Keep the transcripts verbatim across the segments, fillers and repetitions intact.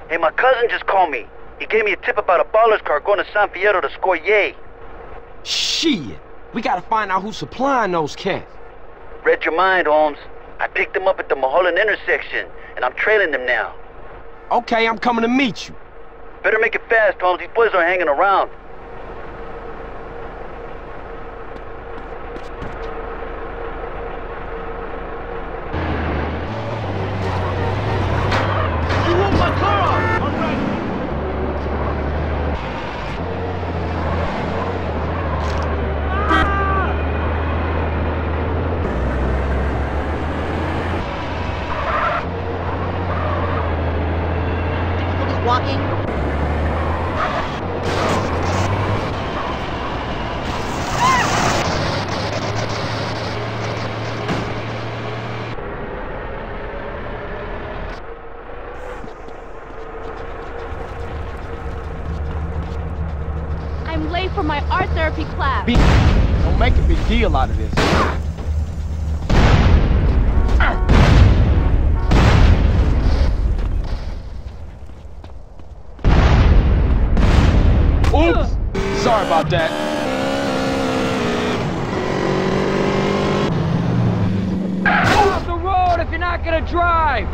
Hey, my cousin just called me. He gave me a tip about a baller's car going to San Fierro to score yay. Shit! We gotta find out who's supplying those cats. Read your mind, Holmes. I picked them up at the Mulholland intersection, and I'm trailing them now. Okay, I'm coming to meet you. Better make it fast, Holmes. These boys are hanging around. You want my car? All right. Walking. I'm late for my art therapy class. Be Don't make a big deal out of this. Oops! Sorry about that. Off the road if you're not gonna drive!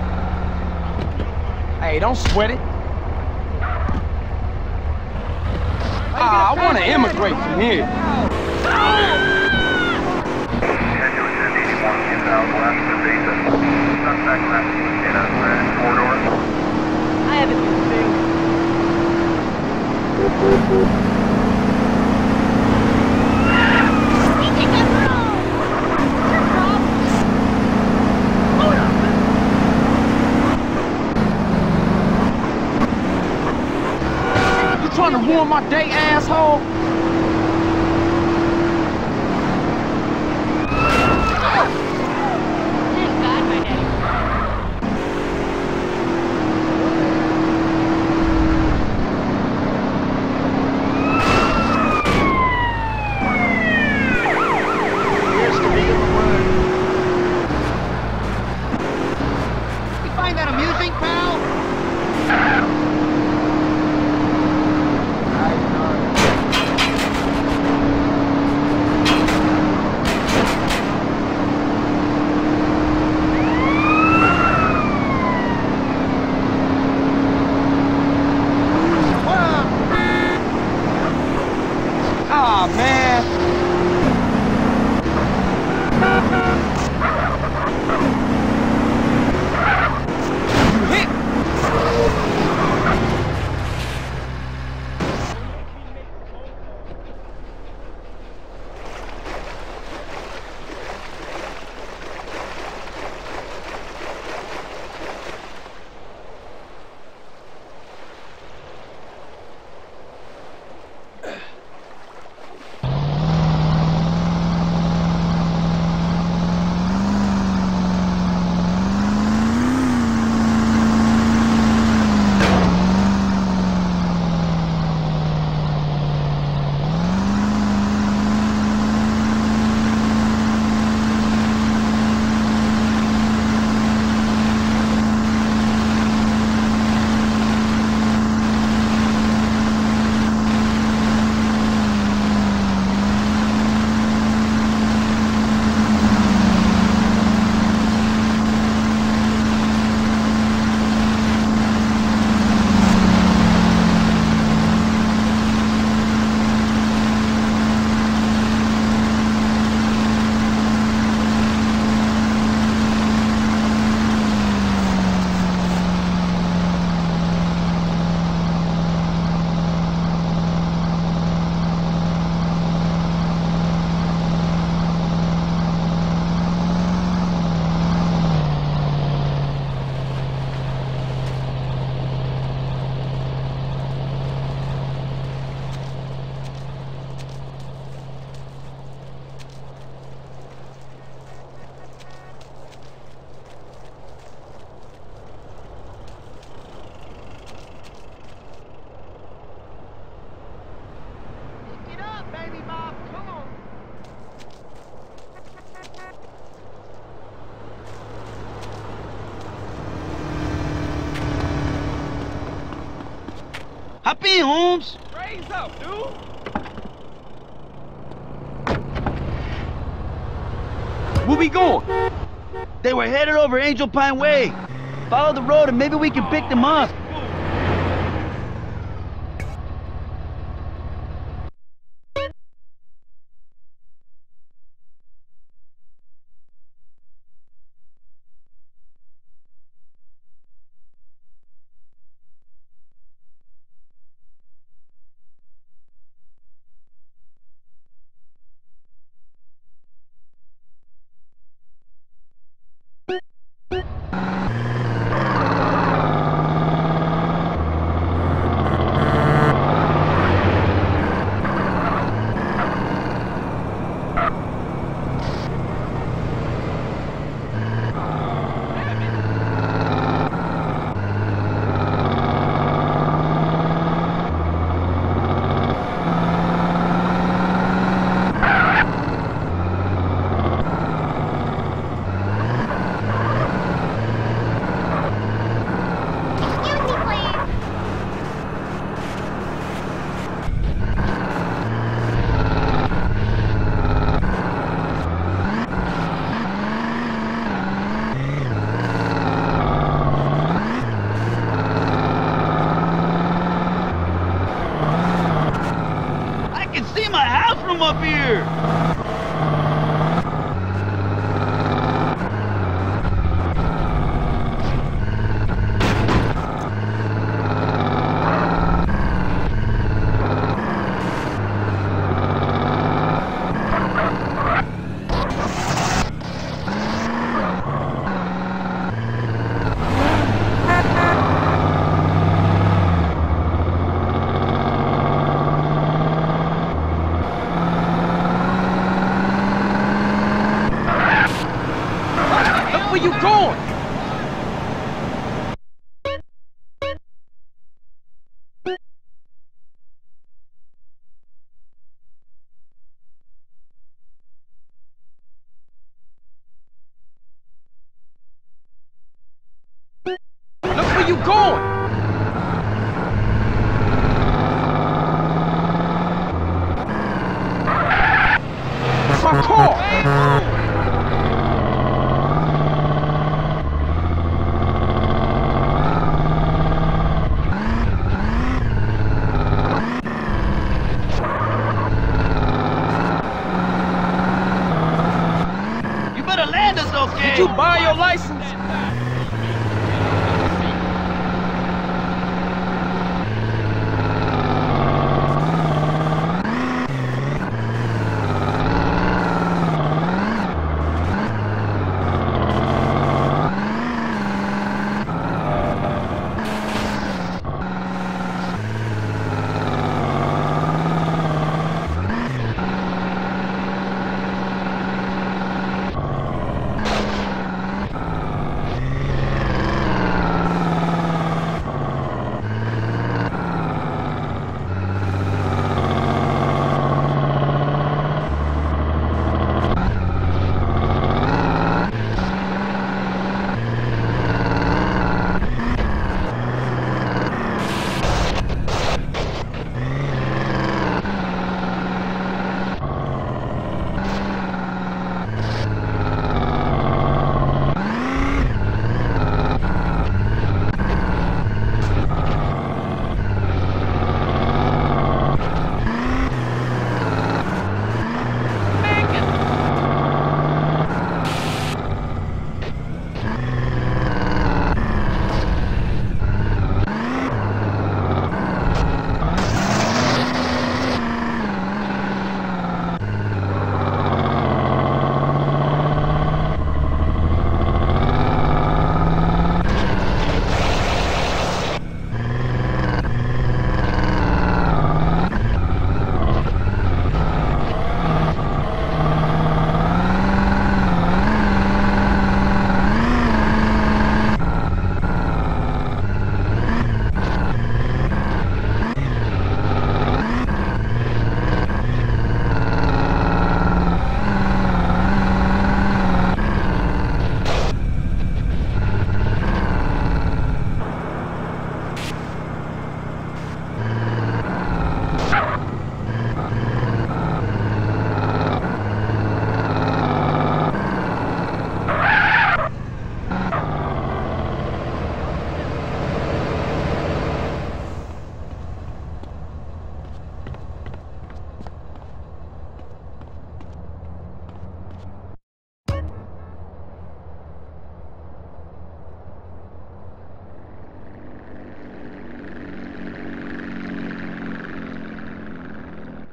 Hey, don't sweat it. Ah, I wanna immigrate from here. I haven't been thing. You trying to ruin my day, asshole? Thank God my daddy. You find that amusing, pal? Hop in, Holmes. Raise up, dude. Where we going? They were headed over Angel Pine Way. Follow the road and maybe we can pick them up. Up here! Where you going? Look where you going! It's my car! Okay. Did you buy your license?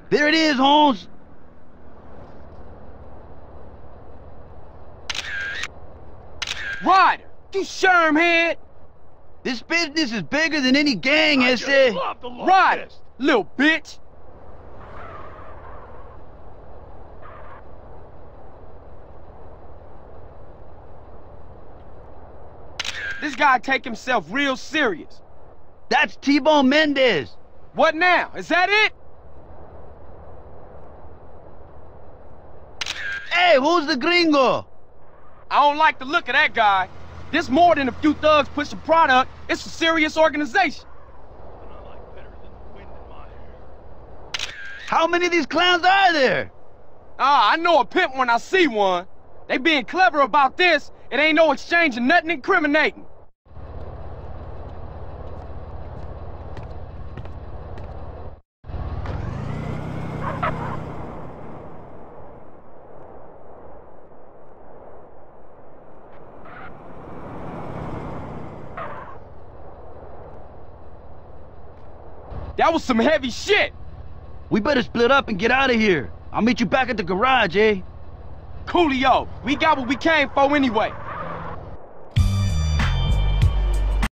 There it is, Holmes. Ryder, you shermhead. This business is bigger than any gang, I has just said. love the long Ryder, fist. little bitch. This guy take himself real serious. That's T-Bone Mendez. What now? Is that it? Hey, who's the gringo? I don't like the look of that guy. This more than a few thugs pushing product. It's a serious organization. And I like better than the wind in my hair. How many of these clowns are there? Ah, I know a pimp when I see one. They being clever about this. It ain't no exchange of nothing incriminating. That was some heavy shit. We better split up and get out of here. I'll meet you back at the garage, eh? Coolio, we got what we came for anyway.